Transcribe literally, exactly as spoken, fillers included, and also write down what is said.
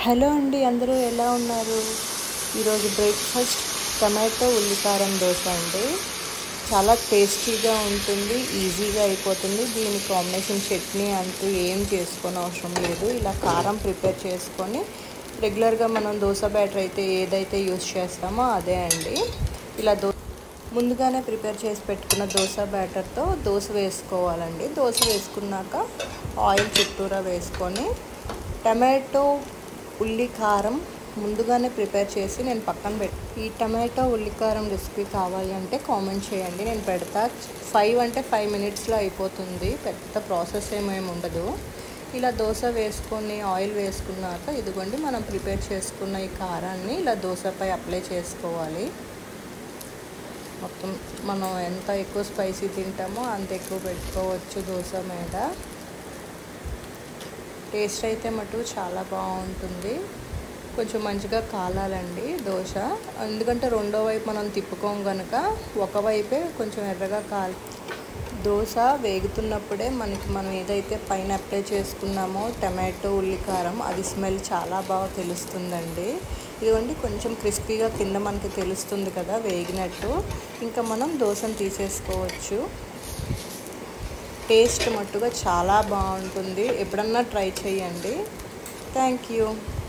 Hello అండి, అందరూ ఎలా ఉన్నారు? ఈరోజు బ్రేక్ఫాస్ట్ టమాటో ఉల్లికారం దోశ అండి. చాలా టేస్టీగా ఉంటుంది, ఈజీగా అయిపోతుంది. దీని కాంబినేషన్ చట్నీ అంటూ ఏం చేసుకొని అవసరం లేదు. ఇలా కారం ప్రిపేర్ చేసుకొని రెగ్యులర్గా మనం దోశ బ్యాటర్ అయితే ఏదైతే యూస్ చేస్తామో అదే అండి. ఇలా దో ముందుగానే ప్రిపేర్ చేసి పెట్టుకున్న దోశ బ్యాటర్తో దోశ వేసుకోవాలండి. దోశ వేసుకున్నాక ఆయిల్ చుట్టూరా వేసుకొని టమాటో ఉల్లి కారం ముందుగానే ప్రిపేర్ చేసి నేను పక్కన పెట్టి ఈ టమాటో ఉల్లి కారం రెసిపీ కావాలి అంటే కామెంట్ చేయండి, నేను పెడతా. ఫైవ్ అంటే ఫైవ్ మినిట్స్లో అయిపోతుంది, పెద్ద ప్రాసెస్ ఏమేమి ఉండదు. ఇలా దోశ వేసుకొని ఆయిల్ వేసుకున్నాక ఇదిగోండి మనం ప్రిపేర్ చేసుకున్న ఈ కారాన్ని ఇలా దోశపై అప్లై చేసుకోవాలి. మొత్తం మనం ఎంత ఎక్కువ స్పైసీ తింటామో అంత ఎక్కువ పెట్టుకోవచ్చు దోశ మీద. టేస్ట్ అయితే మటు చాలా బాగుంటుంది. కొంచెం మంచిగా కాలాలండి దోశ, ఎందుకంటే రెండో వైపు మనం తిప్పుకోం కనుక ఒకవైపే కొంచెం ఎర్రగా కాలి దోశ వేగుతున్నప్పుడే మనకి మనం ఏదైతే పైన అప్లై చేసుకున్నామో టమాటో ఉల్లికారం అది స్మెల్ చాలా బాగా తెలుస్తుందండి. ఇదిగోండి కొంచెం క్రిస్పీగా కింద మనకి తెలుస్తుంది కదా వేగినట్టు. ఇంకా మనం దోశను తీసేసుకోవచ్చు. టేస్ట్ మట్టుగా చాలా బాగుంటుంది, ఎప్పుడన్నా ట్రై చేయండి. Thank you.